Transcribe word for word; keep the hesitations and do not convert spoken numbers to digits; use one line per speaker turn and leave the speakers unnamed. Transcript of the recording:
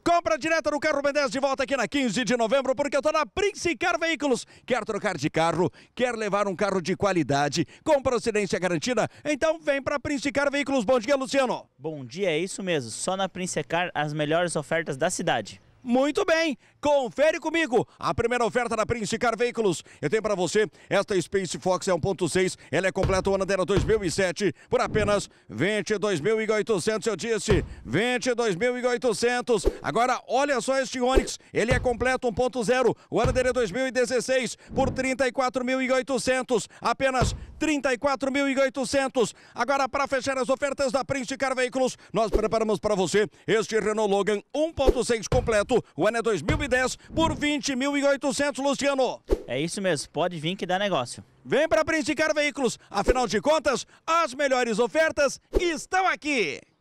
Compra direta no Carro B dez de volta aqui na quinze de novembro, porque eu tô na Princicar Veículos. Quer trocar de carro? Quer levar um carro de qualidade? Com procedência garantida? Então vem pra Princicar Veículos. Bom dia, Luciano.
Bom dia, é isso mesmo. Só na Princicar as melhores ofertas da cidade.
Muito bem, confere comigo a primeira oferta da Princicar Veículos. Eu tenho para você esta Space Fox é um ponto seis, ela é completa, o ano dela dois mil e sete, por apenas vinte e dois mil e oitocentos, eu disse, vinte e dois mil e oitocentos. Agora olha só este Onix, ele é completo um ponto zero, o ano dele é dois mil e dezesseis, por trinta e quatro mil e oitocentos, apenas trinta e quatro mil e oitocentos. Agora, para fechar as ofertas da Princicar Veículos, nós preparamos para você este Renault Logan um ponto seis completo, o ano é dois mil e dez, por vinte mil e oitocentos, Luciano.
É isso mesmo, pode vir que dá negócio.
Vem para Princicar Veículos, afinal de contas, as melhores ofertas estão aqui.